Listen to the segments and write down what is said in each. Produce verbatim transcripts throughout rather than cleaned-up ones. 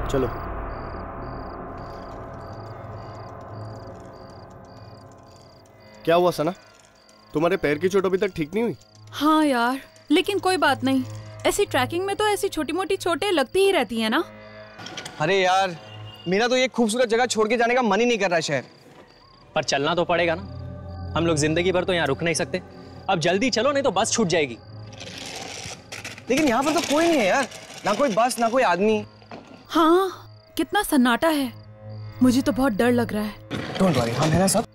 चलो। क्या हुआ सना, तुम्हारे पैर की चोट अभी तक ठीक नहीं हुई? हाँ यार, लेकिन कोई बात नहीं, ऐसी ट्रैकिंग में तो ऐसी छोटी मोटी चोटें लगती ही रहती है ना। अरे यार, मेरा तो ये खूबसूरत जगह छोड़ के जाने का मन ही नहीं कर रहा शहर। पर चलना तो पड़ेगा ना, हम लोग जिंदगी भर तो यहाँ रुक नहीं सकते। अब जल्दी चलो नहीं तो बस छूट जाएगी। लेकिन यहाँ पर तो कोई नहीं है यार, ना कोई बस ना कोई आदमी। हाँ, कितना सन्नाटा है, मुझे तो बहुत डर लग रहा है। डोंट वरी, हम है ना सब।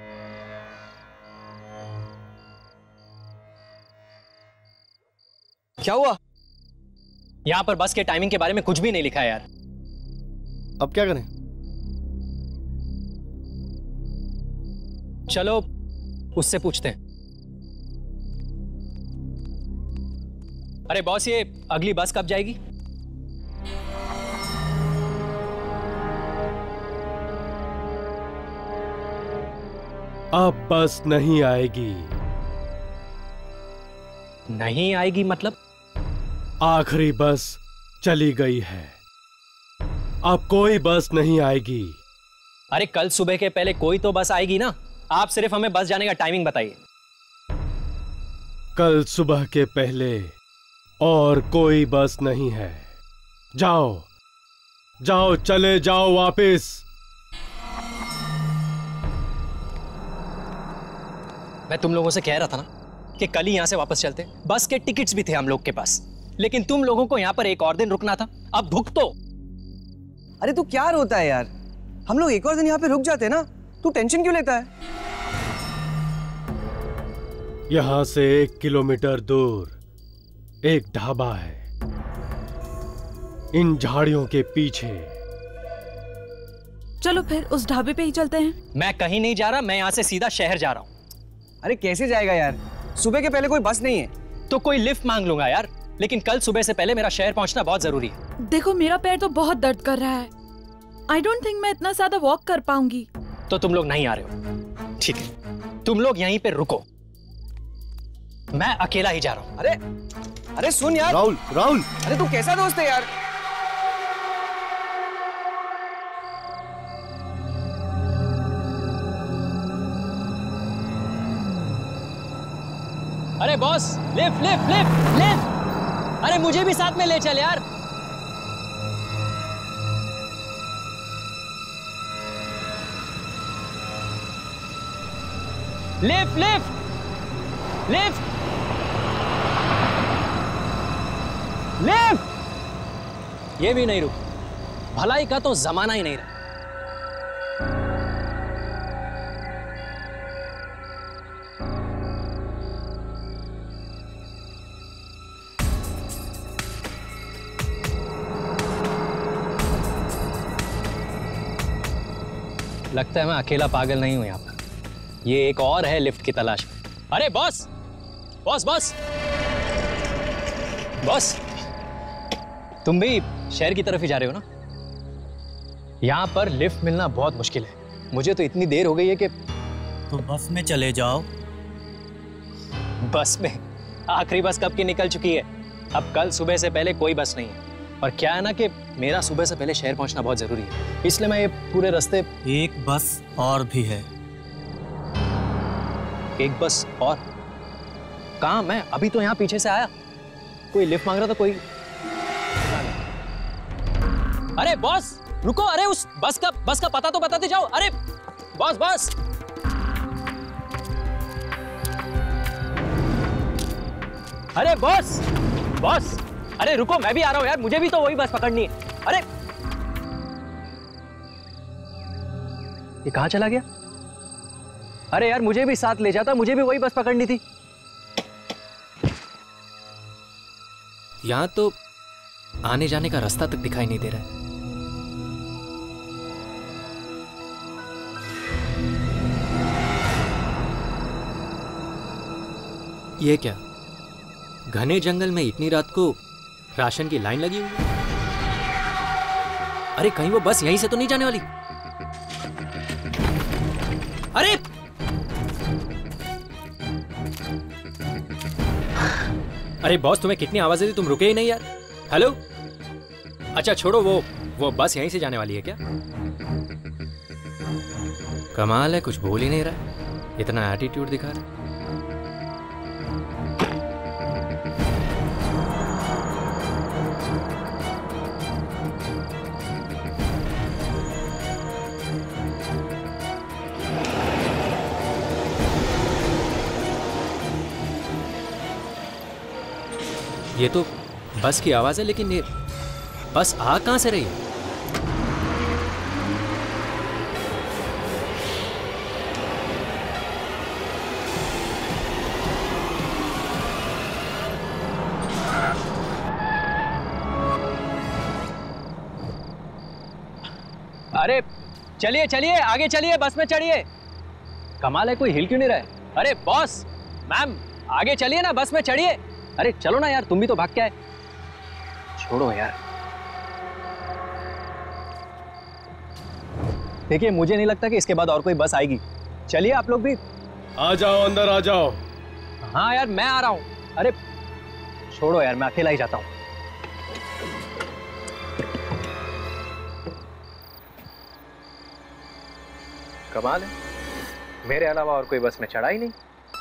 क्या हुआ? यहाँ पर बस के टाइमिंग के बारे में कुछ भी नहीं लिखा है यार। अब क्या करें? चलो उससे पूछते हैं। अरे बॉस, ये अगली बस कब जाएगी? अब बस नहीं आएगी। नहीं आएगी मतलब? आखिरी बस चली गई है, अब कोई बस नहीं आएगी। अरे कल सुबह के पहले कोई तो बस आएगी ना, आप सिर्फ हमें बस जाने का टाइमिंग बताइए। कल सुबह के पहले और कोई बस नहीं है। जाओ जाओ, चले जाओ वापस। मैं तुम लोगों से कह रहा था ना कि कल ही यहां से वापस चलते। बस के टिकट्स भी थे हम लोग के पास, लेकिन तुम लोगों को यहां पर एक और दिन रुकना था। अब भुगतो। अरे तू क्या रोता है यार, हम लोग एक और दिन यहाँ पे रुक जाते ना, तू टेंशन क्यों लेता है? यहां से एक किलोमीटर दूर एक ढाबा है, इन झाड़ियों के पीछे। चलो फिर उस ढाबे पे ही चलते हैं। मैं कहीं नहीं जा रहा, मैं यहां से सीधा शहर जा रहा हूं। अरे कैसे जाएगा यार, सुबह के पहले कोई बस नहीं है। तो कोई लिफ्ट मांग लूंगा यार, लेकिन कल सुबह से पहले मेरा शहर पहुंचना बहुत जरूरी है। देखो मेरा पैर तो बहुत दर्द कर रहा है, आई डोंट थिंक मैं इतना ज्यादा वॉक कर पाऊंगी। तो तुम लोग नहीं आ रहे हो, ठीक है, तुम लोग यहीं पे रुको, मैं अकेला ही जा रहा हूं। अरे अरे सुन यार। राहुल राहुल अरे तू कैसा दोस्त है यार? अरे boss, lift lift lift lift, अरे मुझे भी साथ में ले चल यार। Lift lift lift lift. ये भी नहीं रुक, भलाई का तो जमाना ही नहीं रहा। लगता है मैं अकेला पागल नहीं हूं यहाँ पर, ये एक और है लिफ्ट की तलाश में। अरे बॉस बॉस बॉस बॉस, तुम भी शहर की तरफ ही जा रहे हो ना? यहाँ पर लिफ्ट मिलना बहुत मुश्किल है, मुझे तो इतनी देर हो गई है कि। तो बस में चले जाओ। बस में? आखिरी बस कब की निकल चुकी है, अब कल सुबह से पहले कोई बस नहीं है। और क्या है ना कि मेरा सुबह से पहले शहर पहुंचना बहुत जरूरी है, इसलिए मैं ये पूरे रास्ते। एक बस और भी है। एक बस और? कहाँ? मैं अभी तो यहाँ पीछे से आया, कोई लिफ्ट मांग रहा था कोई। अरे बॉस रुको, अरे उस बस का बस का पता तो बताते जाओ। अरे बॉस बॉस, अरे बॉस बॉस, अरे रुको, मैं भी आ रहा हूं यार, मुझे भी तो वही बस पकड़नी है। अरे ये कहां चला गया? अरे यार मुझे भी साथ ले जाता, मुझे भी वही बस पकड़नी थी। यहां तो आने जाने का रास्ता तक दिखाई नहीं दे रहा है। ये क्या, घने जंगल में इतनी रात को राशन की लाइन लगी हुई है? अरे कहीं वो बस यहीं से तो नहीं जाने वाली? अरे अरे बॉस, तुम्हें कितनी आवाजें दी, तुम रुके ही नहीं यार। हेलो, अच्छा छोड़ो वो वो बस यहीं से जाने वाली है क्या? कमाल है, कुछ बोल ही नहीं रहा, इतना एटीट्यूड दिखा रहा। ये तो बस की आवाज है, लेकिन ये बस आ कहां से रही है? अरे चलिए चलिए, आगे चलिए, बस में चढ़िए। कमाल है, कोई हिल क्यों नहीं रहा है? अरे बॉस, मैम, आगे चलिए ना, बस में चढ़िए। अरे चलो ना यार, तुम भी तो भाग के आए। छोड़ो यार। देखिए, मुझे नहीं लगता कि इसके बाद और कोई बस आएगी। चलिए आप लोग भी। आ जाओ, अंदर आ जाओ। हाँ यार, मैं आ रहा हूं। अरे छोड़ो यार, मैं अकेला ही जाता हूं। कमाल है, मेरे अलावा और कोई बस में चढ़ा ही नहीं।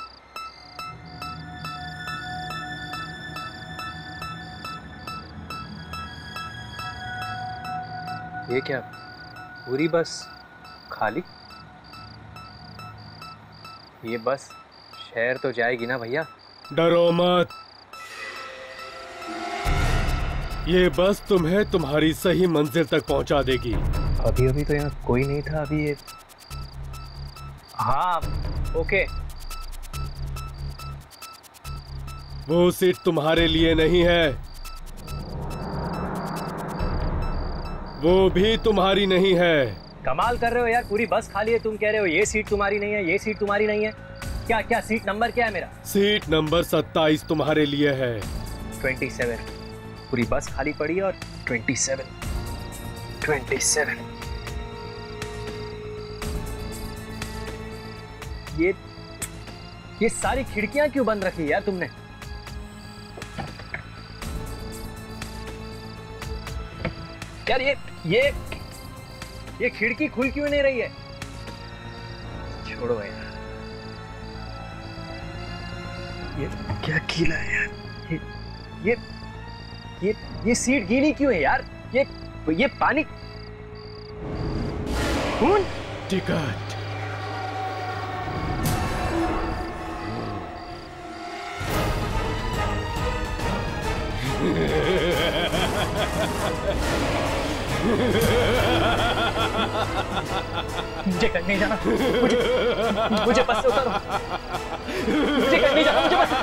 ये क्या, पूरी बस खाली? ये बस शहर तो जाएगी ना भैया? डरो मत, ये बस तुम्हें तुम्हारी सही मंजिल तक पहुंचा देगी। अभी अभी तो यहाँ कोई नहीं था। अभी ये, हाँ ओके। वो सीट तुम्हारे लिए नहीं है, वो भी तुम्हारी नहीं है। कमाल कर रहे हो यार, पूरी बस खाली है, तुम कह रहे हो ये सीट तुम्हारी नहीं है, ये सीट तुम्हारी नहीं है। क्या क्या सीट नंबर क्या है मेरा? सीट नंबर सत्ताईस तुम्हारे लिए है। सत्ताईस। पूरी बस खाली पड़ी है और सत्ताईस। सत्ताईस। ये ये सारी खिड़कियां क्यों बंद रखी यार तुमने? यार ये ये ये खिड़की खुल क्यों नहीं रही है? छोड़ो यार, ये क्या गीला है यार। ये ये ये ये सीट गीली क्यों है यार? ये ये पानी, खून। टिकट। मुझे कहीं नहीं जाना, मुझे मुझे बस से उतारो, मुझे कहीं नहीं जाना, मुझे बस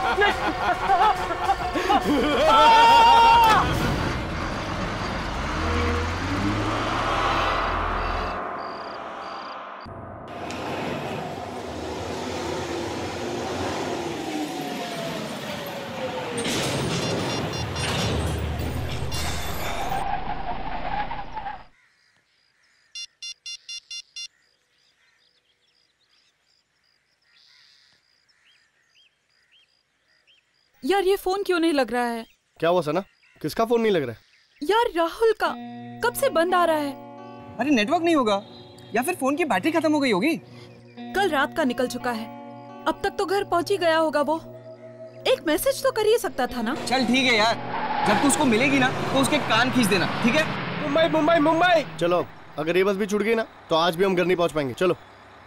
यार ये फोन क्यों नहीं लग रहा है? क्या हुआ सना? किसका फोन नहीं लग रहा है? यार राहुल का कब से बंद आ रहा है। अरे नेटवर्क नहीं होगा, या फिर फोन की बैटरी खत्म हो गई होगी। कल रात का निकल चुका है, अब तक तो घर पहुंच ही गया होगा। वो एक मैसेज तो कर ही सकता था ना। चल ठीक है यार, जब तू उसको मिलेगी ना तो उसके कान खींच देना, ठीक है? मुंबई मुंबई मुंबई। चलो, अगर ये बस भी छूट गई ना तो आज भी हम घर नहीं पहुंच पाएंगे। चलो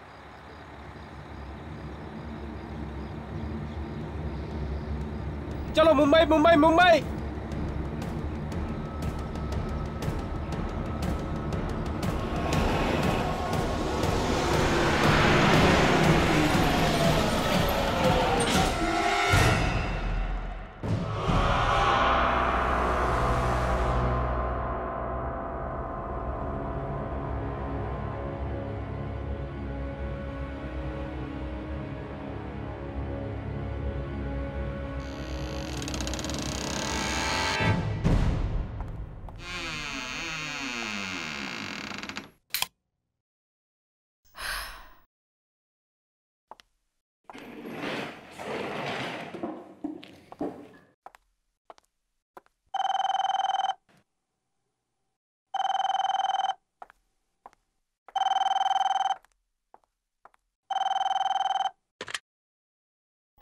चलो, मुंबई मुंबई मुंबई।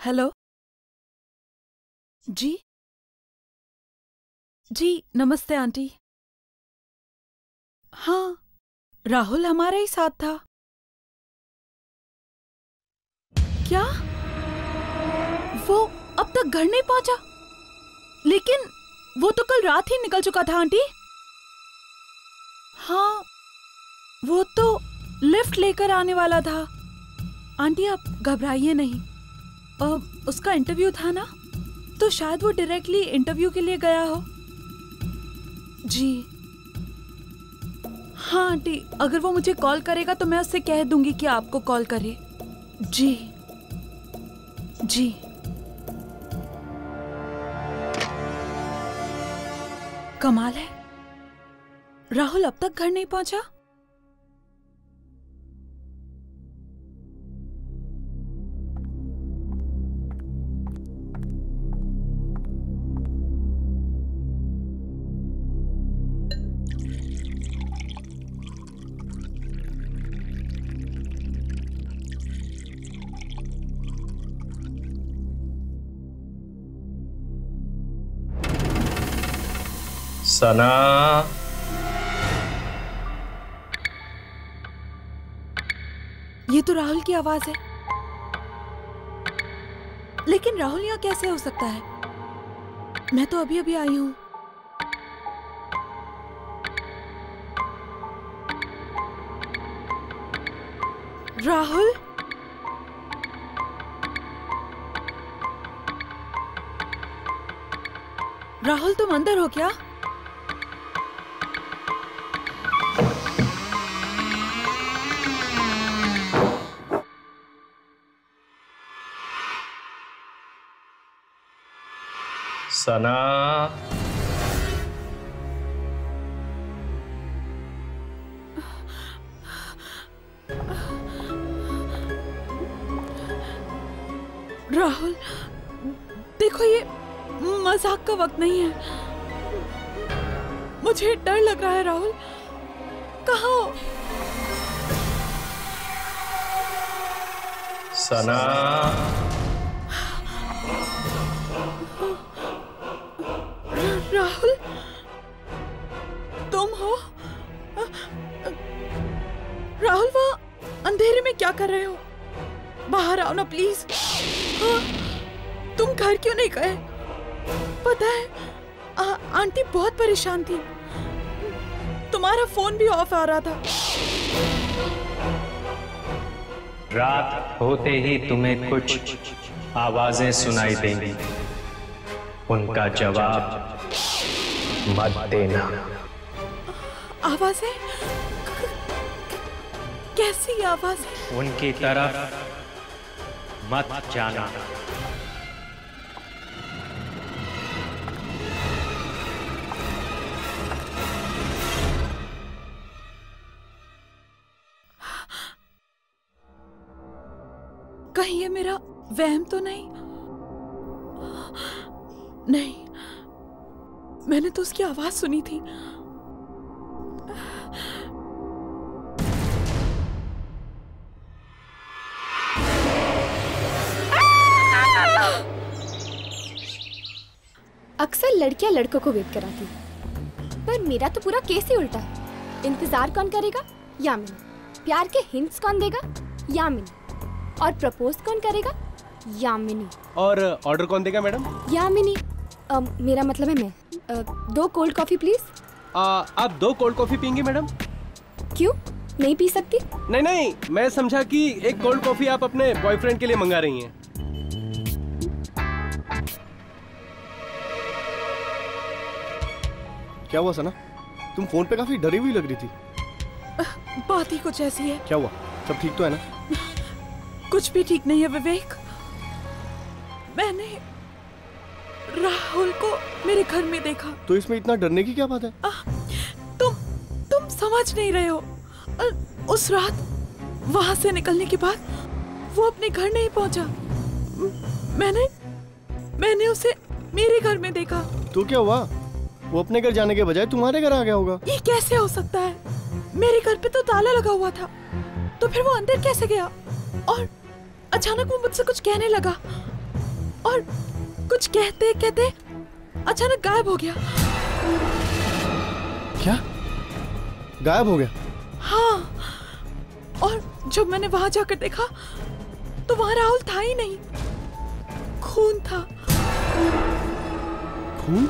हेलो जी जी नमस्ते आंटी। हाँ, राहुल हमारे ही साथ था। क्या वो अब तक घर नहीं पहुंचा? लेकिन वो तो कल रात ही निकल चुका था आंटी। हाँ, वो तो लिफ्ट लेकर आने वाला था। आंटी आप घबराइए नहीं। अब उसका इंटरव्यू था ना, तो शायद वो डायरेक्टली इंटरव्यू के लिए गया हो। जी हाँ आंटी, अगर वो मुझे कॉल करेगा तो मैं उससे कह दूंगी कि आपको कॉल करे। जी जी कमाल है, राहुल अब तक घर नहीं पहुंचा। सना, ये तो राहुल की आवाज है। लेकिन राहुल यहाँ कैसे हो सकता है? मैं तो अभी अभी आई हूँ। राहुल, राहुल तुम अंदर हो क्या? सना, राहुल देखो, ये मजाक का वक्त नहीं है। मुझे डर लग रहा है। राहुल कहाँ हो? सना, राहुल तुम हो? राहुल वहाँ अंधेरे में क्या कर रहे हो? बाहर आओ ना प्लीज। हाँ, तुम घर क्यों नहीं गए? पता है आ, आंटी बहुत परेशान थी। तुम्हारा फोन भी ऑफ आ रहा था। रात होते ही तुम्हें कुछ आवाजें सुनाई देंगी, उनका जवाब मत देना। आवाजें? कैसी आवाजें? उनकी तरफ मत जाना। कहीं ये मेरा वहम तो नहीं? नहीं, मैंने तो उसकी आवाज सुनी थी। अक्सर लड़कियां लड़कों को वेट कराती, पर मेरा तो पूरा केस ही उल्टा है। इंतजार कौन करेगा? यामिनी। प्यार के हिंट्स कौन देगा? यामिनी। और प्रपोज कौन करेगा? यामिनी। और ऑर्डर कौन देगा मैडम? यामिनी। आ, मेरा मतलब है मैं। आ, दो कोल्ड कॉफी प्लीज। आ, आप दो कोल्ड कॉफी पियेंगे मैडम? क्यों, नहीं पी सकती? नहीं नहीं, मैं समझा कि एक कोल्ड कॉफी आप अपने बॉयफ्रेंड के लिए मंगा रही हैं। क्या हुआ सना? तुम फोन पे काफी डरी हुई लग रही थी। बात ही कुछ ऐसी है। क्या हुआ? सब ठीक तो है ना? कुछ भी ठीक नहीं है विवेक। मैंने राहुल को मेरे घर में देखा। तो इसमें इतना डरने की क्या बात है? आ, तुम तुम समझ नहीं रहे हो। आ, उस रात वहां से निकलने के बाद वो अपने घर नहीं पहुंचा। मैंने मैंने उसे मेरे घर में देखा। तो क्या हुआ? वो अपने घर जाने के बजाय तुम्हारे घर आ गया होगा। ये कैसे हो सकता है? मेरे घर पे तो ताला लगा हुआ था, तो फिर वो अंदर कैसे गया? और अचानक वो मुझसे कुछ कहने लगा। और कुछ कहते कहते अचानक गायब हो गया। क्या? गायब हो गया? हाँ, और जब मैंने वहां जाकर देखा तो वहां राहुल था ही नहीं, खून था। खून?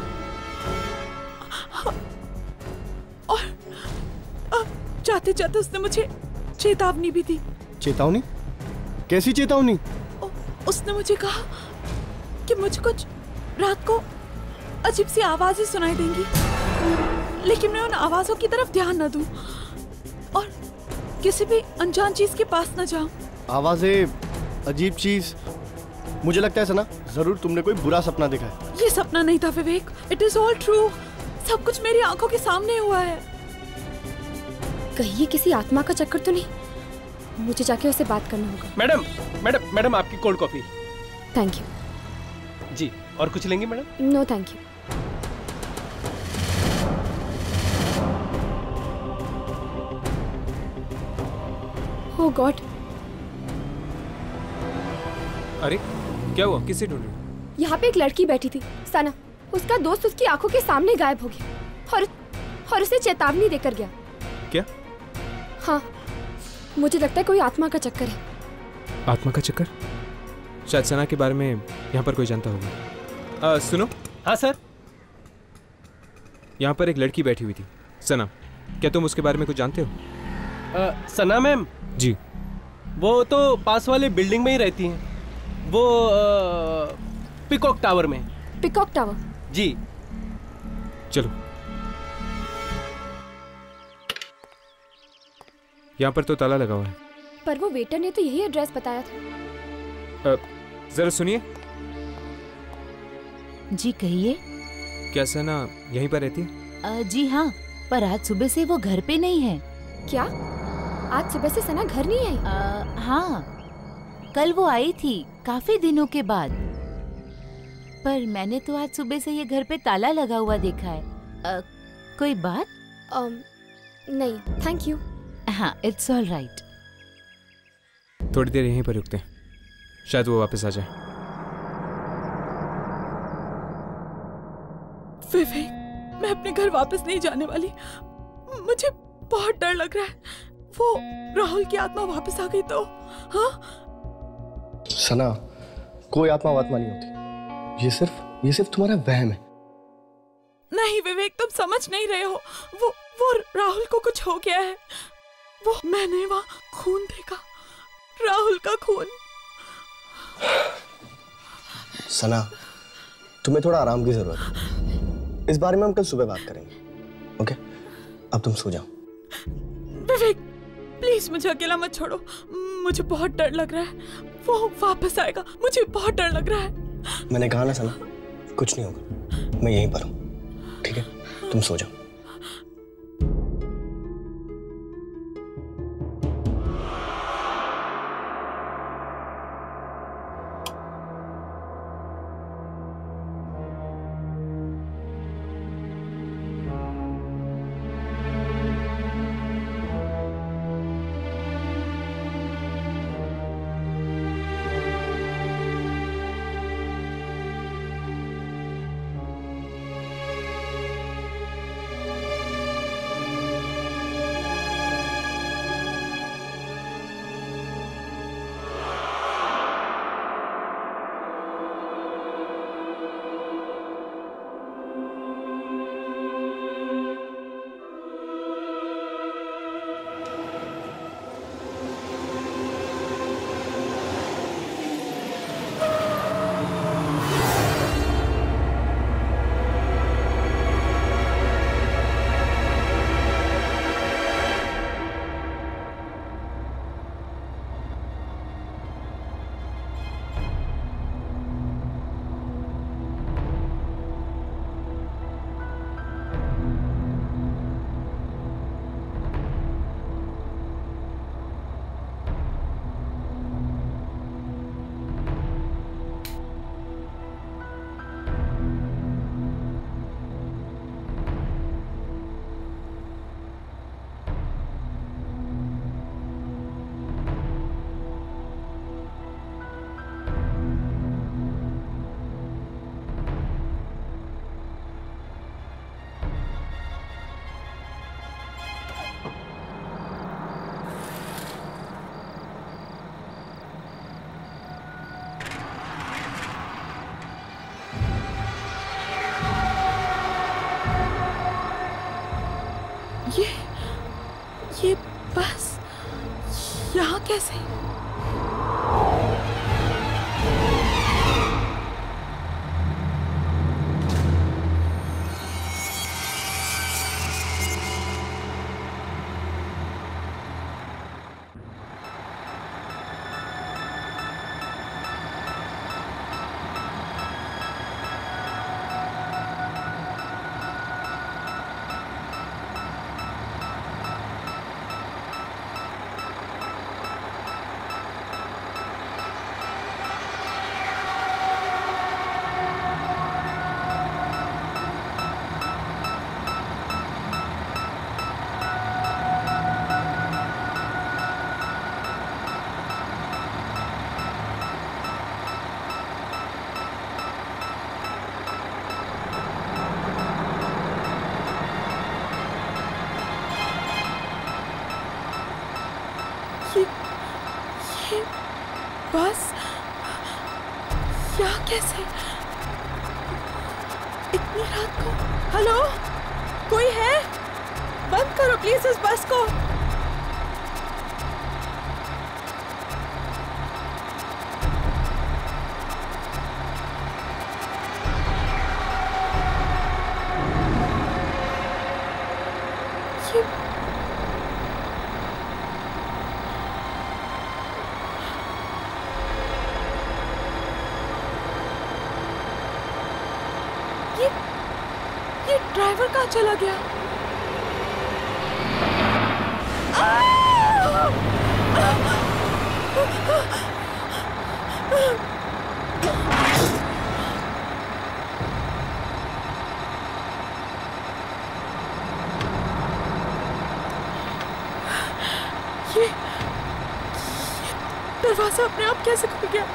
और जाते जाते उसने मुझे चेतावनी भी दी। चेतावनी? कैसी चेतावनी? उसने मुझे कहा कि मुझे कुछ रात को अजीब सी आवाजें सुनाई देंगी, लेकिन मैं उन आवाजों की तरफ ध्यान न दूं और किसी भी अनजान चीज के पास न जाऊं। आवाजें, अजीब चीज। मुझे लगता है सना, जरूर तुमने कोई बुरा सपना देखा है। ये सपना नहीं था Vivek, it is all true. सब कुछ मेरी आंखों के सामने हुआ है। कहीं ये किसी आत्मा का चक्कर तो नहीं? मुझे जाके उससे बात करना होगा। मैडम मैडम मैडम आपकी कोल्ड कॉफी। Thank you. जी, और कुछ लेंगे madam? No thank you. Oh God. अरे क्या हुआ? किसे ढूंढ रही हो? यहाँ पे एक लड़की बैठी थी, सना। उसका दोस्त उसकी आंखों के सामने गायब हो गया और और उसे चेतावनी देकर गया। क्या? हाँ, मुझे लगता है कोई आत्मा का चक्कर है। आत्मा का चक्कर? शायद सना के बारे में यहाँ पर कोई जानता होगा। आ, सुनो। हाँ सर। यहाँ पर एक लड़की बैठी हुई थी, सना। क्या तुम उसके बारे में कुछ जानते हो? आ, सना मैम? जी। वो तो पास वाले बिल्डिंग में ही रहती हैं। वो आ, पिकॉक टावर में। Peacock tower? जी। चलो। यहाँ पर तो ताला लगा हुआ है। पर वो वेटर ने तो यही एड्रेस बताया था। आ, जरा सुनिए। जी कहिए। क्या सना यहीं पर रहती है? आ, जी हाँ, पर आज सुबह से वो घर पे नहीं है। क्या? आज सुबह से सना घर नहीं आई? आ, हाँ, कल वो आई थी काफी दिनों के बाद, पर मैंने तो आज सुबह से ये घर पे ताला लगा हुआ देखा है। आ, कोई बात? um, नहीं, थैंक यू। हाँ, इट्स ऑल राइट। थोड़ी देर यहीं पर रुकते हैं, शायद वो वापस आ जाए। विवेक, मैं अपने घर वापस नहीं जाने वाली। मुझे बहुत डर लग रहा है। वो राहुल की आत्मा वापस आ गई तो? हाँ? सना, कोई आत्मा वात्मा नहीं होती। ये सिर्फ ये सिर्फ तुम्हारा वहम है। नहीं विवेक, तुम समझ नहीं रहे हो। वो वो राहुल को कुछ हो गया है। वो मैंने वहाँ खून देखा, राहुल का खून। सना, तुम्हें थोड़ा आराम की जरूरत है। इस बारे में हम कल सुबह बात करेंगे। ओके, अब तुम सो जाओ। विवेक प्लीज मुझे अकेला मत छोड़ो। मुझे बहुत डर लग रहा है। वो वापस आएगा, मुझे बहुत डर लग रहा है। मैंने कहा ना सना, कुछ नहीं होगा। मैं यहीं पर हूँ, ठीक है? तुम सो जाओ। कैसे? बस यहाँ कैसे? इतनी रात को? हेलो, कोई है? बंद करो प्लीज इस बस को। ड्राइवर कहाँ चला गया? ये, ये दरवाजा अपने आप कैसे खुल गया?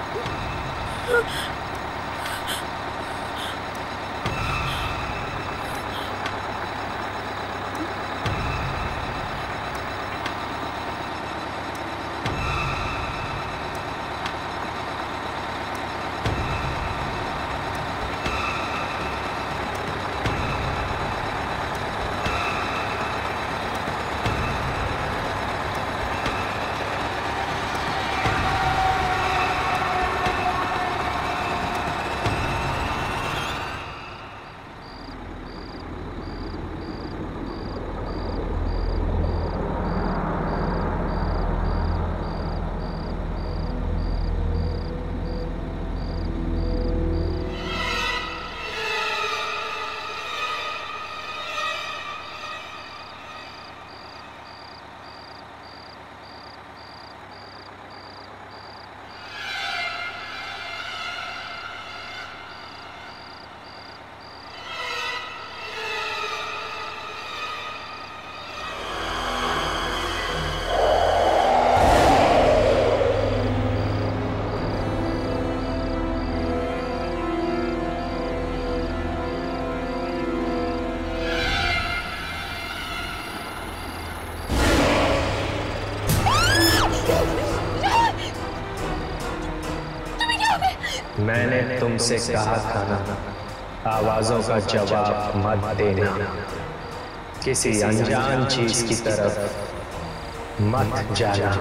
मैंने तुमसे कहा था ना, आवाजों का जवाब मत देना, किसी अनजान चीज की तरफ मत जाना,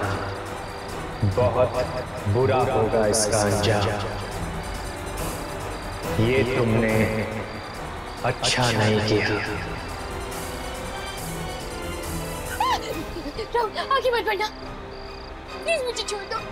बहुत बुरा होगा इसका अंजाम। ये तुमने अच्छा नहीं किया। राहुल, आगे मत बढ़ना, प्लीज मुझे छोड़ दो,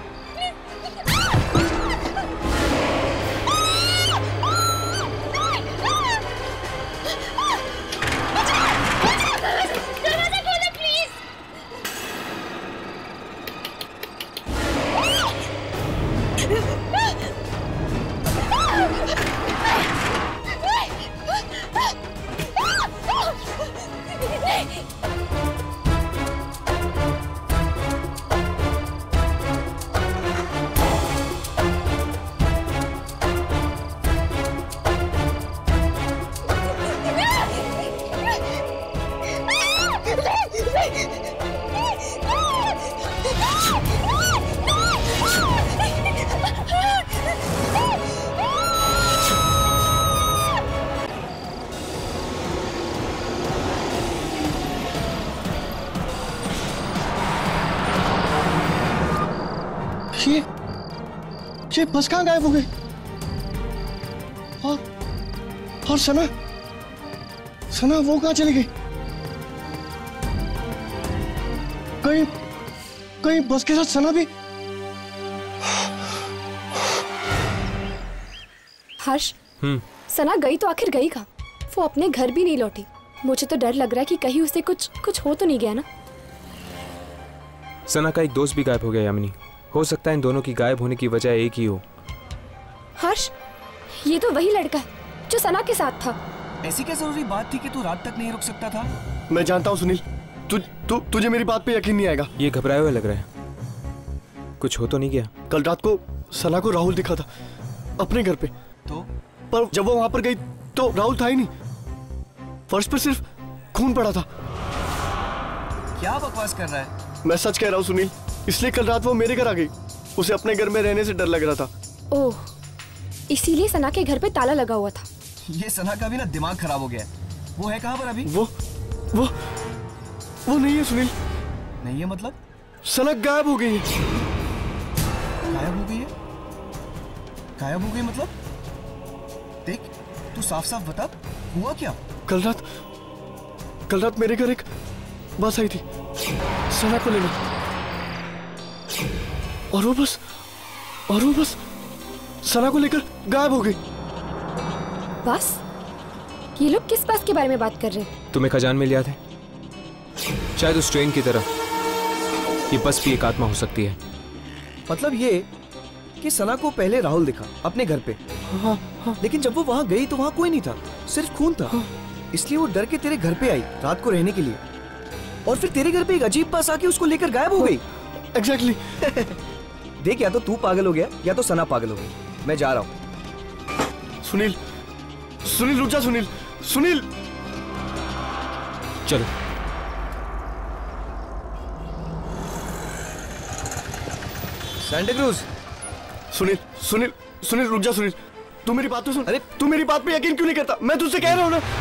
ये बस कहाँ गायब हो गई? और और सना सना वो कहाँ चली गई? कहीं कहीं बस के साथ सना भी? हर्ष, हम्म सना गई तो आखिर गई कहाँ? वो अपने घर भी नहीं लौटी। मुझे तो डर लग रहा है कि कहीं उसे कुछ कुछ हो तो नहीं गया ना। सना का एक दोस्त भी गायब हो गया यामिनी। हो सकता है इन दोनों की गायब होने की वजह एक ही हो। हर्ष, ये तो वही लड़का है जो सना के साथ था। ऐसी क्या जरूरी बात थी कि तू रात तक नहीं रुक सकता था? मैं जानता हूँ सुनील, तु, तु, तुझे मेरी बात पे यकीन नहीं आएगा। ये घबराए हुए लग रहा है। कुछ हो तो नहीं गया? कल रात को सना को राहुल दिखा था अपने घर पे। तो पर जब वो वहां पर गई तो राहुल था ही नहीं। फर्श पर सिर्फ खून पड़ा था। क्या बकवास कर रहा है? मैं सच कह रहा हूँ सुनील, इसलिए कल रात वो मेरे घर आ गई। उसे अपने घर में रहने से डर लग रहा था। ओह, इसीलिए सना के घर पे ताला लगा हुआ था। ये सना का भी ना दिमाग खराब हो गया है। वो है कहाँ पर अभी? वो वो वो नहीं है सुनील। नहीं है मतलब? सना गायब हो गई है। गायब हो गई है? गायब हो गई मतलब? देख, तू साफ साफ बता, हुआ क्या? कल रात कल रात मेरे घर एक बस आई थी सना को लेने, और वो बस और वो बस सना को लेकर गायब हो गई। बस? ये लोग किस बस के बारे में बात कर रहे हैं? तुम्हें खजान में लिया था? शायद उस ट्रेन की तरह ये बस भी एक आत्मा हो सकती है। मतलब ये कि सना को पहले राहुल दिखा अपने घर पे। हाँ, हाँ। लेकिन जब वो वहां गई तो वहां कोई नहीं था, सिर्फ खून था। हाँ। इसलिए वो डर के तेरे घर पे आई रात को रहने के लिए, और फिर तेरे घर पे एक अजीब बस आके उसको लेकर गायब हो गई। एग्जैक्टली। देख, या तो तू पागल हो गया या तो सना पागल हो गई। मैं जा रहा हूँ। सुनील सुनील रुक जा। सुनील सुनील चलो। सैंटा क्रूज। सुनील सुनील सुनील रुक जा। सुनील तू मेरी बात तो सुन। अरे तू मेरी बात पे यकीन क्यों नहीं करता? मैं तुझसे कह रहा हूं ना।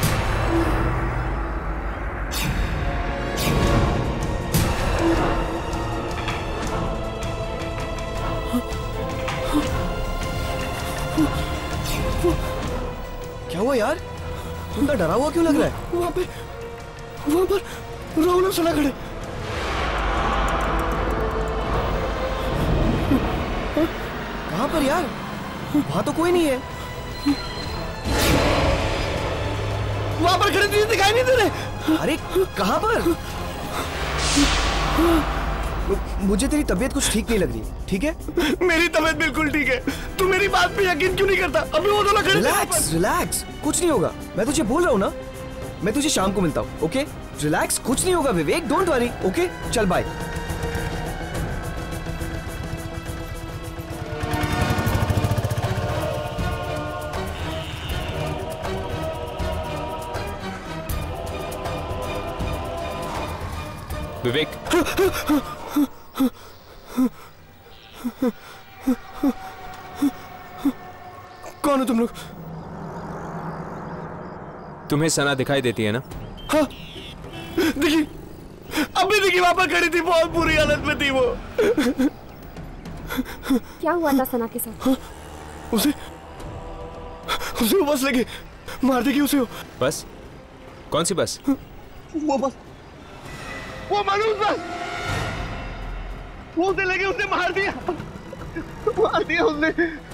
क्या हुआ यार? तुमका डरा हुआ क्यों लग रहा है? वहां पे वहां पर राहुल और सना खड़े। कहां पर यार? वहां तो कोई नहीं है। वहां पर खड़े तुझे दिखाई नहीं दे रहे? अरे कहां पर? मुझे तेरी तबीयत कुछ ठीक नहीं लग रही, ठीक है? मेरी तबीयत बिल्कुल ठीक है। तू मेरी बात पे यकीन क्यों नहीं करता? अभी वो दोनों खड़े। रिलैक्स रिलैक्स, कुछ नहीं होगा। मैं तुझे बोल रहा हूँ ना, मैं तुझे शाम को मिलता हूँ। ओके रिलैक्स, कुछ नहीं होगा विवेक, डोंट वरी। ओके चल बाय। विवेक, कौन हो तुम लोग? तुम्हें सना दिखाई देती है ना? हाँ देखी, अभी देखी वहां पर खड़ी थी, बहुत बुरी हालत में थी वो। क्या हुआ था सना के साथ? हाँ, उसे उसे वो बस लगी, मार देगी उसे। बस? कौन सी बस? वो बस, वो मनुष्य बस, वो उसे लगी, उसे मार दिया, मार दिया उसने।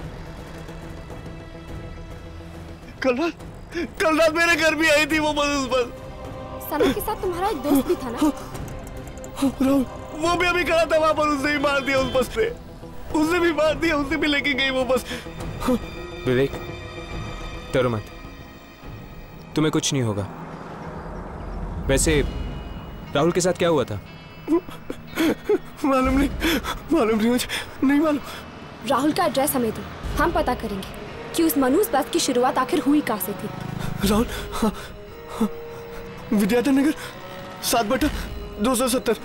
कल रात कल रात मेरे घर भी आई थी वो मनुष्य बस। सना के साथ तुम्हारा एक दोस्त भी था ना? राहुल, वो भी अभी खड़ा था वहां पर, उसने भी मार दिया उस बस पे, उसे भी मार दिया, उसे भी लेके गई वो बस। विवेक, डरो मत, तुम्हें कुछ नहीं होगा। वैसे राहुल के साथ क्या हुआ था? मालूम नहीं, मालूम नहीं मुझे, नहीं मालूम। राहुल का एड्रेस हमें दो, हम पता करेंगे कि उस मनुष्य बस की शुरुआत आखिर हुई कहाँ से थी। राहुल, हाँ, हाँ, विद्याधर नगर सात बटा दो सौ सत्तर।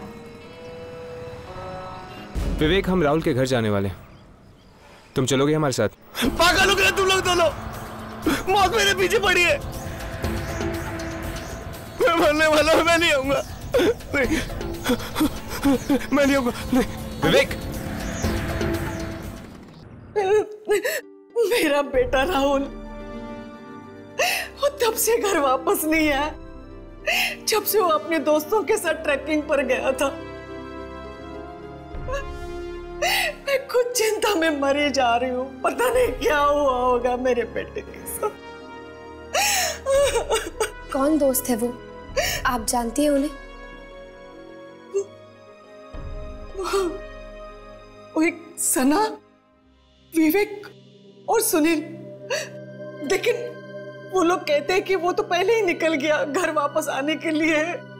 विवेक, हम राहुल के घर जाने वाले हैं, तुम चलोगे हमारे साथ? पागल हो गए तुम लोग दोनों, मौत मेरे पीछे पड़ी है, मैं मरने वाला हूं, मैं नहीं आऊंगा, नहीं, मैं नहीं आऊंगा, नहीं। विवेक, मेरा बेटा राहुल वो तब से घर वापस नहीं आया जब से वो अपने दोस्तों के साथ ट्रैकिंग पर गया था। मैं खुद चिंता में मरी जा रही हूँ, पता नहीं क्या हुआ होगा मेरे बेटे के साथ। कौन दोस्त है वो? आप जानती हैं उन्हें? वो एक सना, विवेक और सुनील। लेकिन वो लोग कहते हैं कि वो तो पहले ही निकल गया घर वापस आने के लिए।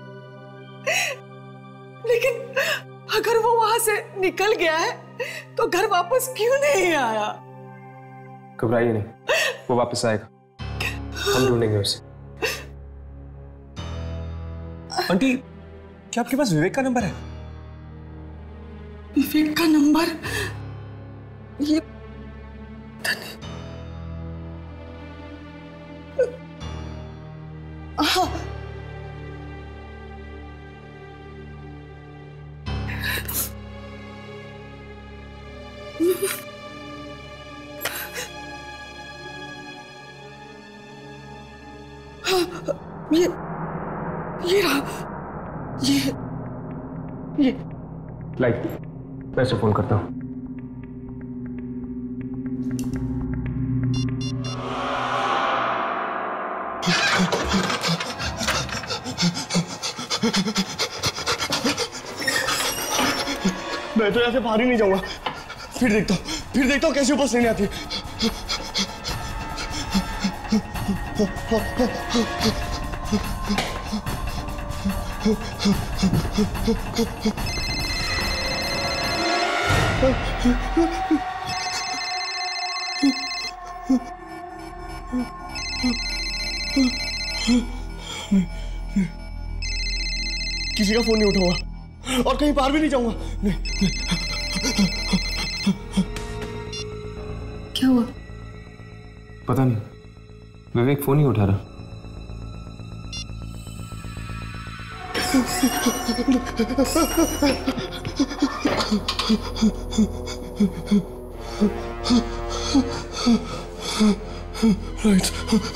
लेकिन अगर वो वहां से निकल गया है तो घर वापस क्यों नहीं आया? घबराइए नहीं, वो वापस आएगा, हम ढूंढेंगे उसे। आंटी, क्या आपके पास विवेक का नंबर है? विवेक का नंबर? ये हाँ। ये ये रहा, ये ये लाइक मैं इसे फोन करता हूँ। मैं तो ऐसे बाहर ही नहीं जाऊंगा। फिर देखता हूँ फिर देखता हूँ कैसे बस नहीं आती। किसी का फोन नहीं उठाऊंगा और कहीं बाहर भी नहीं जाऊंगा। नहीं, नहीं। क्या हुआ? पता नहीं, विवेक फोन ही उठा रहा। राइट।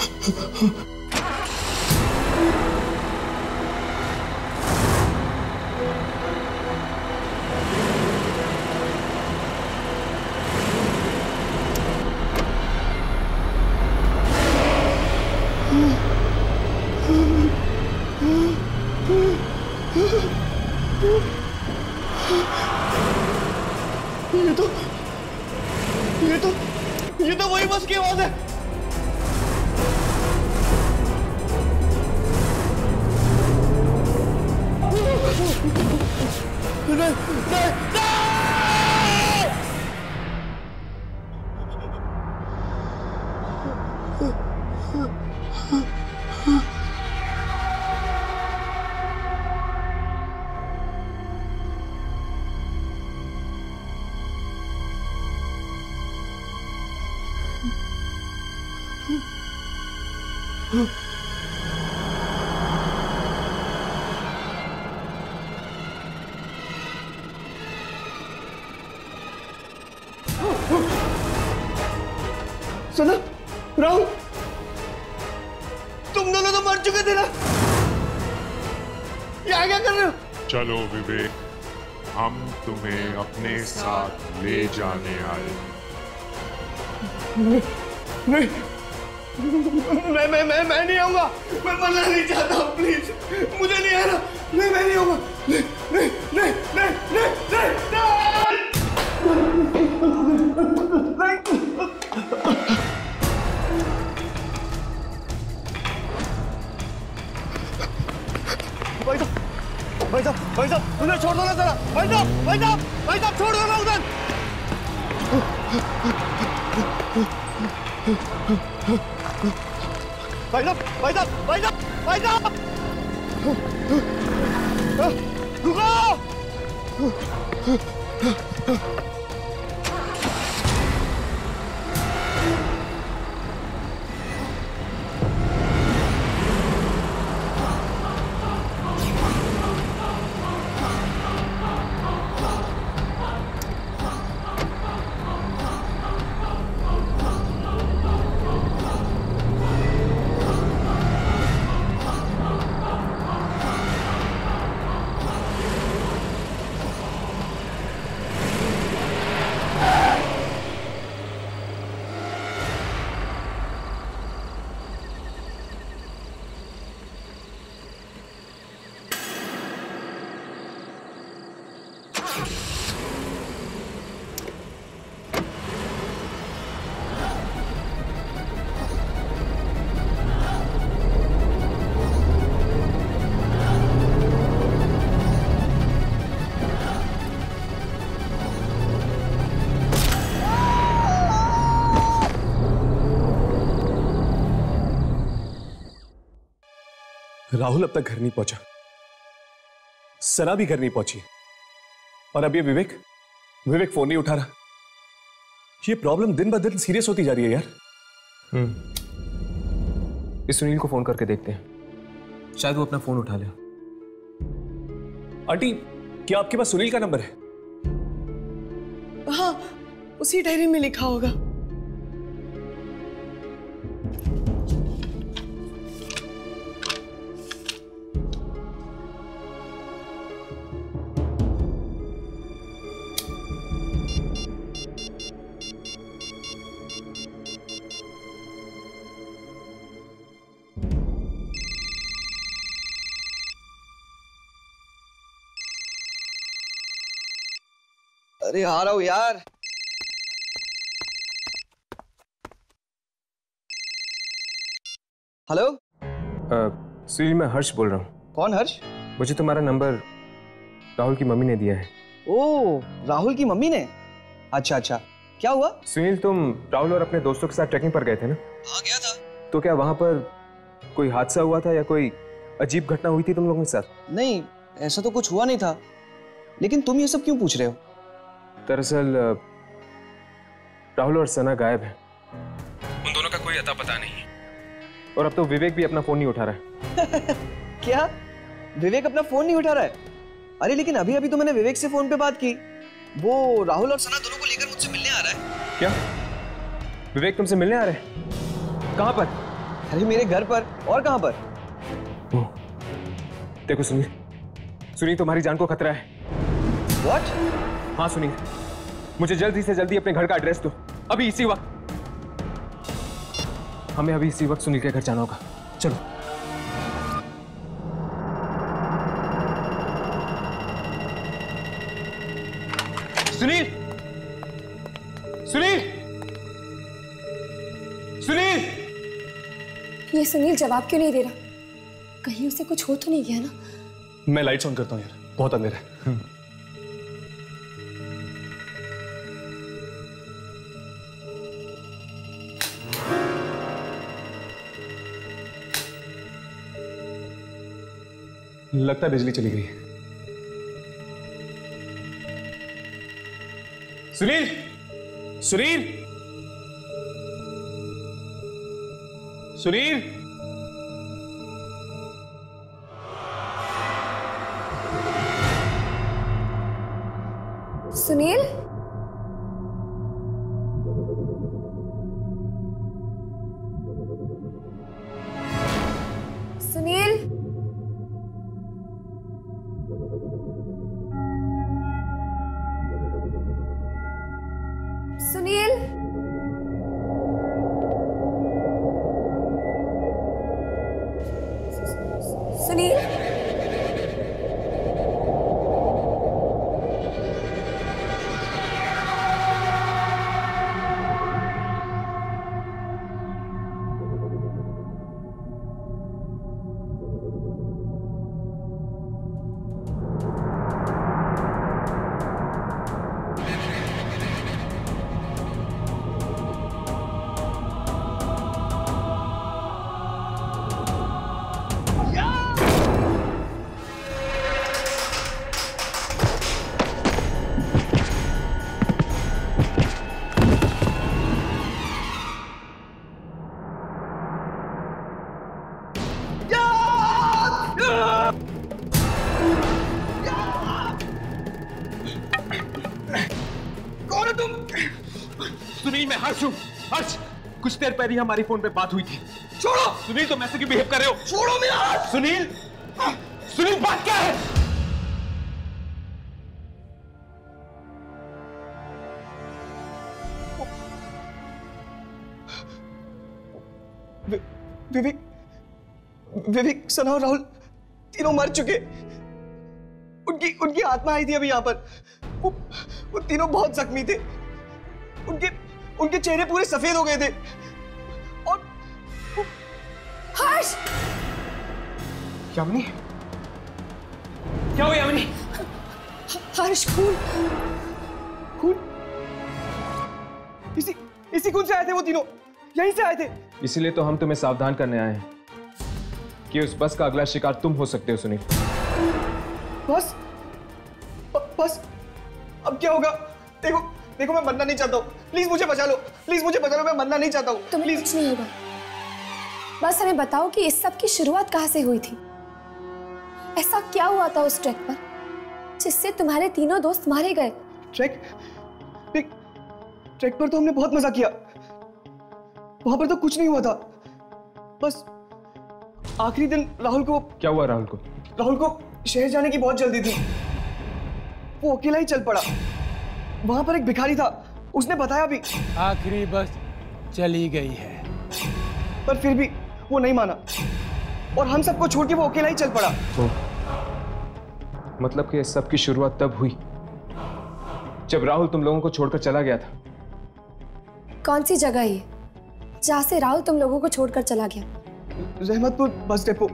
ये तो ये तो ये तो वही बस की आवाज है। नहीं, नहीं, नहीं। सुनो राहुल, तुम दोनों तो मर चुके थे ना, यहाँ क्या कर रहे हो? चलो विवेक, हम तुम्हें अपने साथ ले जाने आए। नहीं, नहीं, मैं मैं मैं मैं नहीं आऊंगा। मैं मरना नहीं चाहता हूँ, प्लीज मुझे नहीं आना। नहीं मैं नहीं आऊंगा। नहीं नहीं नहीं नहीं नहीं नहीं। भाई साहब, भाई साहब, भाई साहब, उन्हें छोड़ दो ना जरा। भाई साहब, भाई साहब, भाई साहब, छोड़ दो ना उधर। भाई साहब, भाई साहब, भाई साहब, भाई साहब, रुको। राहुल अब तक घर नहीं पहुंचा, सना भी घर नहीं पहुंची, और अब ये विवेक विवेक फोन नहीं उठा रहा। ये प्रॉब्लम दिन ब दिन सीरियस होती जा रही है यार। हम्म इस सुनील को फोन करके देखते हैं, शायद वो अपना फोन उठा ले। आंटी, क्या आपके पास सुनील का नंबर है? हाँ, उसी डायरी में लिखा होगा। अरे आ रहा हूं यार। हेलो सुनील, मैं हर्ष बोल रहा हूँ। कौन हर्ष? मुझे तुम्हारा नंबर राहुल की मम्मी ने दिया है। ओ, राहुल की मम्मी ने? अच्छा अच्छा, क्या हुआ? सुनील, तुम राहुल और अपने दोस्तों के साथ ट्रैकिंग पर गए थे ना? हाँ, गया था। तो क्या वहां पर कोई हादसा हुआ था या कोई अजीब घटना हुई थी तुम लोगों के साथ? नहीं, ऐसा तो कुछ हुआ नहीं था, लेकिन तुम ये सब क्यों पूछ रहे हो? दरअसल राहुल और सना गायब हैं। उन दोनों का कोई अता पता नहीं है, और अब तो विवेक भी अपना फोन नहीं उठा रहा है। क्या? विवेक अपना फोन नहीं उठा रहा है? अरे लेकिन अभी अभी तो मैंने विवेक से फोन पे बात की, वो राहुल और सना दोनों को लेकर मुझसे मिलने आ रहा है। क्या? विवेक तुमसे मिलने आ रहे हैं? कहां पर? अरे मेरे घर पर। और कहां पर? ओ, देखो सुनील, सुनील तुम्हारी जान को खतरा है। What? हाँ सुनील, मुझे जल्दी से जल्दी अपने घर का एड्रेस दो, अभी इसी वक्त। हमें अभी इसी वक्त सुनील के घर जाना होगा। चलो। सुनील, सुनील, सुनील! ये सुनील जवाब क्यों नहीं दे रहा? कहीं उसे कुछ हो तो नहीं गया ना? मैं लाइट्स ऑन करता हूँ यार, बहुत अंधेरा है। लगता है बिजली चली गई है। सुनील, सुनील, सुनील! सुनील? सुनील? सुनील? सुनील? सुनील, मैं हर्ष हूँ। हर्ष, कुछ देर पहले हमारी फोन पे बात हुई थी। छोड़ो! सुनील, तुम ऐसे क्यों बिहेव कर रहे हो? छोड़ो मेरा हाथ! सुनील! सुनील, बात क्या है? विवेक, विवेक, सना और राहुल तीनों मर चुके। उनकी उनकी आत्मा आई थी अभी यहाँ पर। वो, वो तीनों बहुत जख्मी थे। उनके उनके चेहरे पूरे सफेद हो गए थे। और हर्ष! यामिनी, क्या हुआ यामिनी? हर्ष, खून खून इसी इसी खून से आए थे वो तीनों, यहीं से आए थे। इसीलिए तो हम तुम्हें सावधान करने आए हैं कि उस बस का अगला शिकार तुम हो सकते हो सुनील। बस बस अब क्या होगा? देखो देखो, मैं मरना नहीं चाहता हूँ, प्लीज मुझे बचा लो, प्लीज मुझे बचा लो, मैं मरना नहीं चाहता हूँ। तुम्हें कुछ नहीं होगा, बस हमें बताओ कि इस सब की शुरुआत कहाँ से हुई थी? ऐसा क्या हुआ था उस ट्रैक पर जिससे तुम्हारे तीनों दोस्त मारे गए? ट्रैक ट्रैक ट्रैक पर तो हमने बहुत मजा किया, वहां पर तो कुछ नहीं हुआ था, बस आखिरी दिन राहुल को। क्या हुआ राहुल को? राहुल को शहर जाने की बहुत जल्दी थी, वो अकेला ही चल पड़ा। वहां पर एक भिखारी था, उसने बताया भी आखिरी बस चली गई है, पर फिर भी वो नहीं माना और हम सबको छोड़ के वो अकेला ही चल पड़ा। ओ, मतलब कि इस सब की शुरुआत तब हुई जब राहुल तुम लोगों को छोड़कर चला गया था। कौन सी जगह है जहां से राहुल तुम लोगों को छोड़कर चला गया? Rahmatpur bus depot.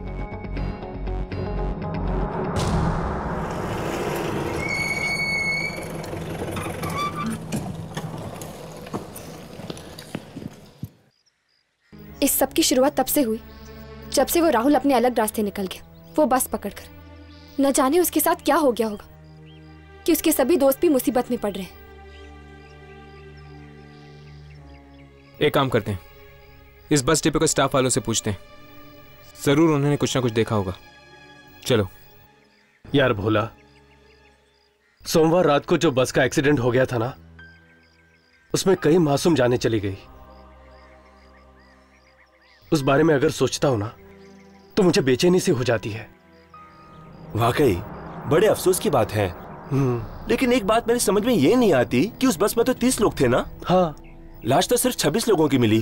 इस सब की शुरुआत तब से हुई जब से वो राहुल अपने अलग रास्ते निकल गया, वो बस पकड़कर। न जाने उसके साथ क्या हो गया होगा कि उसके सभी दोस्त भी मुसीबत में पड़ रहे हैं। एक काम करते हैं, इस बस डिपो के स्टाफ वालों से पूछते हैं, जरूर उन्होंने कुछ ना कुछ देखा होगा। चलो। यार भोला, सोमवार रात को जो बस का एक्सीडेंट हो गया था ना, उसमें कई मासूम जानें चली गई। उस बारे में अगर सोचता हूं ना तो मुझे बेचैनी सी हो जाती है। वाकई बड़े अफसोस की बात है। लेकिन एक बात मेरी समझ में ये नहीं आती कि उस बस में तो तीस लोग थे ना। हाँ। लाश तो सिर्फ छब्बीस लोगों की मिली,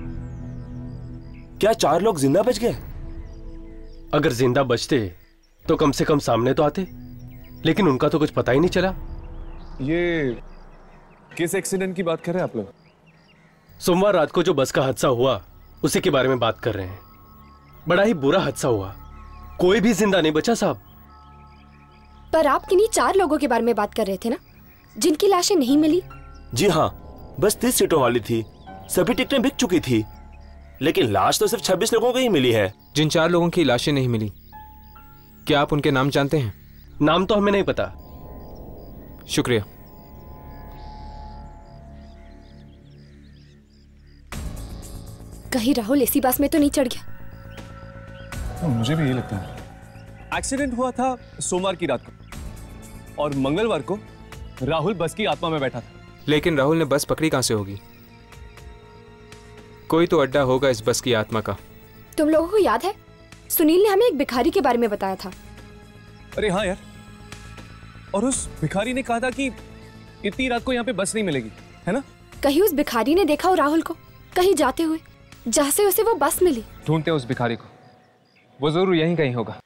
क्या चार लोग जिंदा बच गए? अगर जिंदा बचते तो कम से कम सामने तो आते, लेकिन उनका तो कुछ पता ही नहीं चला। ये किस एक्सीडेंट की बात कर रहे हैं आप लोग? सोमवार रात को जो बस का हादसा हुआ उसी के बारे में बात कर रहे हैं। बड़ा ही बुरा हादसा हुआ, कोई भी जिंदा नहीं बचा साहब। पर आप किन्हीं चार लोगों के बारे में बात कर रहे थे ना, जिनकी लाशें नहीं मिली? जी हाँ, बस तीस सीटों वाली थी, सभी टिकटें बिक चुकी थी, लेकिन लाश तो सिर्फ छब्बीस लोगों की ही मिली है। जिन चार लोगों की लाशें नहीं मिली, क्या आप उनके नाम जानते हैं? नाम तो हमें नहीं पता। शुक्रिया। कहीं राहुल इसी बस में तो नहीं चढ़ गया? मुझे भी यही लगता है। एक्सीडेंट हुआ था सोमवार की रात को और मंगलवार को राहुल बस की आत्मा में बैठा था। लेकिन राहुल ने बस पकड़ी कहां से होगी? कोई तो अड्डा होगा इस बस की आत्मा का। तुम लोगों को याद है, सुनील ने हमें एक भिखारी के बारे में बताया था। अरे हाँ यार, और उस भिखारी ने कहा था कि इतनी रात को यहाँ पे बस नहीं मिलेगी, है ना? कहीं उस भिखारी ने देखा हो राहुल को कहीं जाते हुए, जहाँ से उसे वो बस मिली। ढूंढते हैं उस भिखारी को, वो जरूर यहीं कहीं होगा।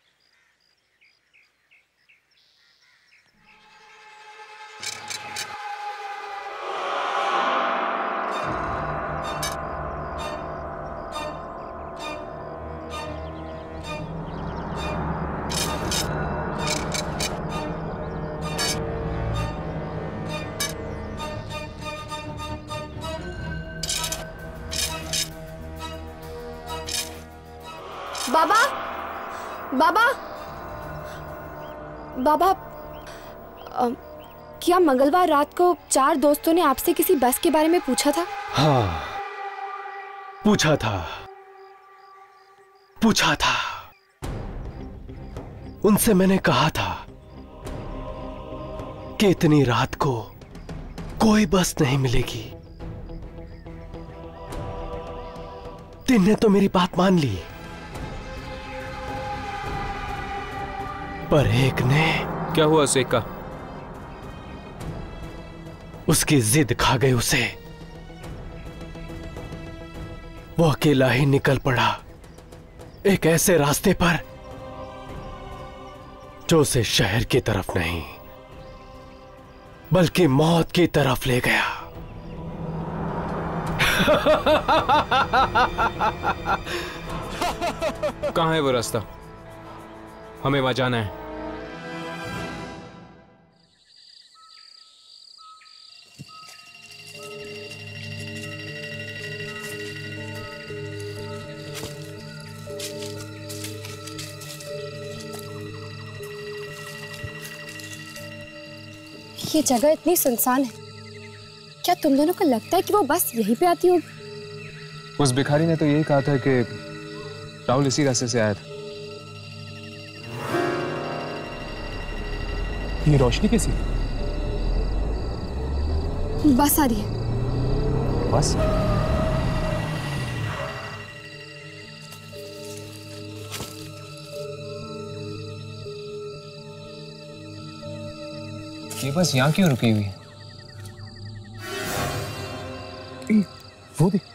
बाबा, बाबा, बाबा, आ, क्या मंगलवार रात को चार दोस्तों ने आपसे किसी बस के बारे में पूछा था? हाँ, पूछा था, पूछा था। उनसे मैंने कहा था कि इतनी रात को कोई बस नहीं मिलेगी। तीन ने तो मेरी बात मान ली, पर एक ने। क्या हुआ उसे का? उसकी जिद खा गई उसे। वो अकेला ही निकल पड़ा एक ऐसे रास्ते पर जो उसे शहर की तरफ नहीं बल्कि मौत की तरफ ले गया। कहां है वो रास्ता? हमें वहां जाना है। ये जगह इतनी सुनसान है, क्या तुम दोनों को लगता है कि वो बस यहीं पे आती होगी? उस भिखारी ने तो यही कहा था कि राहुल इसी रास्ते से आया था। ये रोशनी कैसी? बस आ रही है। बस? ये बस यहाँ क्यों रुकी हुई है? वो देख,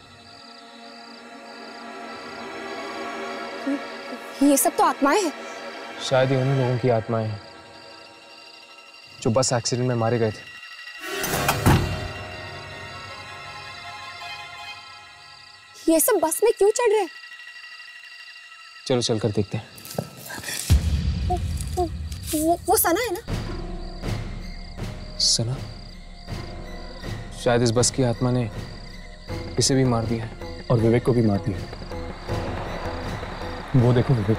ये सब तो आत्माएं हैं। शायद ये उन्हीं लोगों की आत्माएं हैं जो बस एक्सीडेंट में मारे गए थे। ये सब बस में क्यों चढ़ रहे हैं? चलो चलकर देखते हैं। वो, वो, वो, वो सना है ना? सना? शायद इस बस की आत्मा ने इसे भी मार दिया है और विवेक को भी मार दिया। वो देखो विवेक।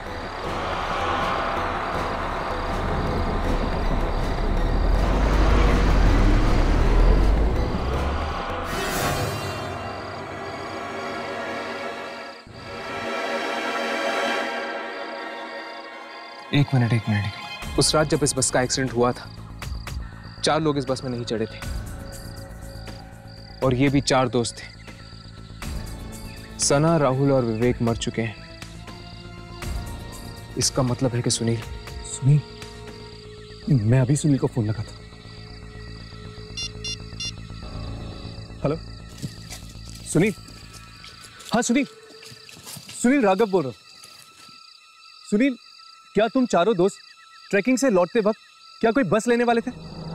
एक मिनट एक मिनट उस रात जब इस बस का एक्सीडेंट हुआ था, चार लोग इस बस में नहीं चढ़े थे और ये भी चार दोस्त थे। सना, राहुल और विवेक मर चुके हैं। इसका मतलब है कि सुनील सुनील मैं अभी सुनील को फोन लगा था। हेलो सुनील। हाँ सुनील, सुनील राघव बोल रहा हूं। सुनील, क्या तुम चारों दोस्त ट्रैकिंग से लौटते वक्त क्या कोई बस लेने वाले थे?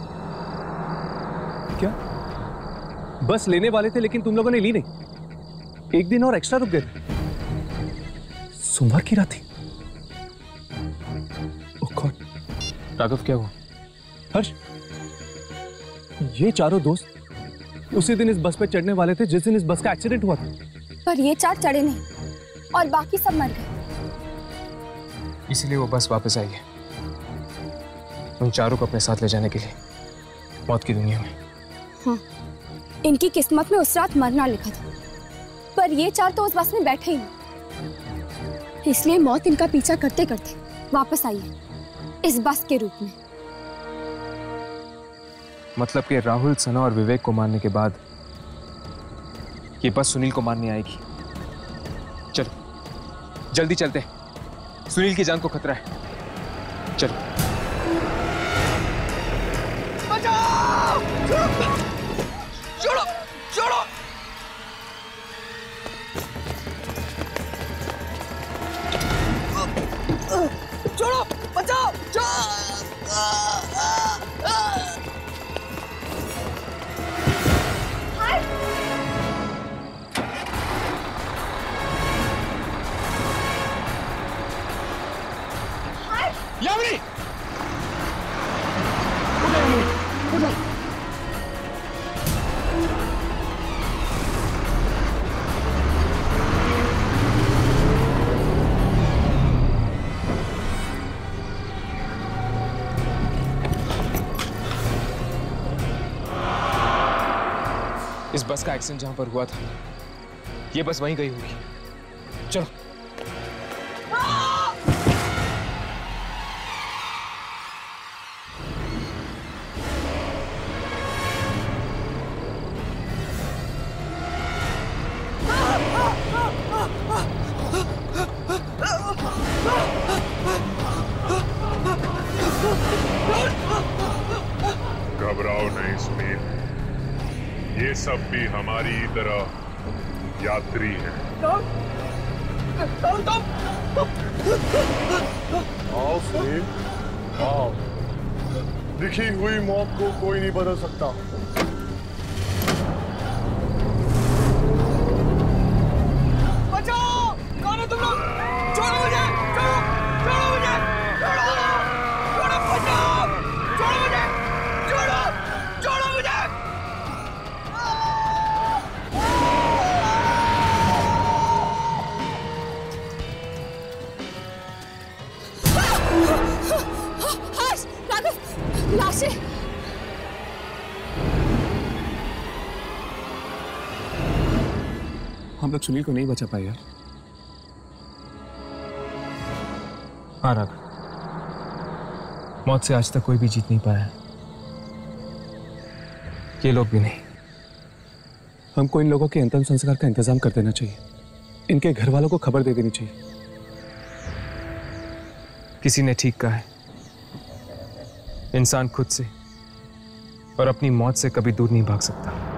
क्या बस लेने वाले थे लेकिन तुम लोगों ने ली नहीं? एक दिन और एक्स्ट्रा रुक गए थे। सोमवार की रात थी। ओह गॉड। राघव क्या हुआ? हर्ष, ये चारों दोस्त उसी दिन इस बस पे चढ़ने वाले थे जिस दिन इस बस का एक्सीडेंट हुआ था। पर ये चार चढ़े नहीं और बाकी सब मर गए। इसीलिए वो बस वापस आई है उन चारों को अपने साथ ले जाने के लिए मौत की दुनिया में। हाँ, इनकी किस्मत में उस रात मरना लिखा था, पर ये चार तो उस बस में बैठे ही नहीं, इसलिए मौत इनका पीछा करते करते वापस आई है इस बस के रूप में। मतलब कि राहुल, सना और विवेक को मारने के बाद ये बस सुनील को मारने आएगी। चलो जल्दी चलते हैं, सुनील की जान को खतरा है। चलो। बचाओ! छोड़ो, छोड़ो! छोड़ो, बचाओ! यामिनी! इस बस का एक्सीडेंट जहां पर हुआ था, ये बस वहीं गई होगी। चलो। घबराओ नहीं सुनील, ये सब भी हमारी तरह यात्री हैं। आओ सुनील, आओ। लिखी हुई मौत को कोई नहीं बदल सकता। बचाओ! कौन है तुम लोग? छोड़ो मुझे! छोड़ो! छोड़ो मुझे! छोड़ो! छोड़ो! बचाओ! छोड़ो मुझे! छोड़ो! छोड़ो मुझे! हर्ष, राघव, लाशें! हम लोग सुनील को नहीं बचा पाए यार। हाँ राघव, मौत से आज तक कोई भी जीत नहीं पाया, ये लोग भी नहीं। हमको इन लोगों के अंतिम संस्कार का इंतजाम कर देना चाहिए, इनके घर वालों को खबर दे देनी चाहिए। किसी ने ठीक कहा है, इंसान खुद से और अपनी मौत से कभी दूर नहीं भाग सकता।